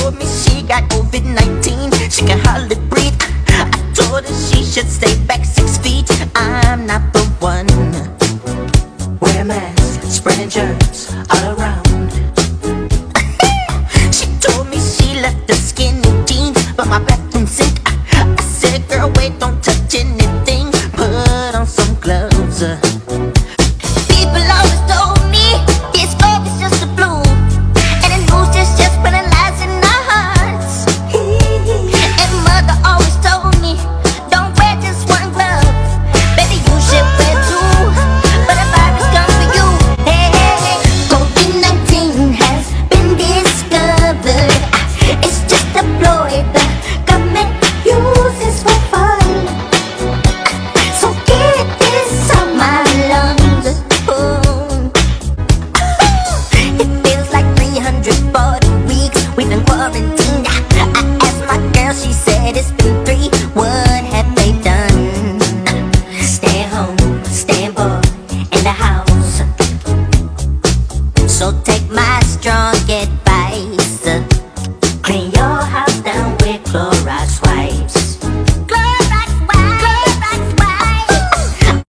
told me she got COVID-19. She can hardly breathe. I told her she should stay back 6 feet. I'm not the one. Wear a mask, spreading germs all around. She told me she left the skinny jeans by my bathroom sink. I said, girl, wait, don't touch anything. Put on some gloves. People always told me this COVID's just a flu, and the news just putting lies in our hearts. And mother always told me, don't wear just one glove, baby, you should wear two, but the virus comes for you. Hey, hey, hey. COVID-19 has been discovered. It's just a ploy the government uses for fun. So get this out my lungs. It feels like 340 weeks we've been quarantined. I asked my girl, she said it's been 3. What have they done? Stay home, stay bored in the house. So take my strong advice.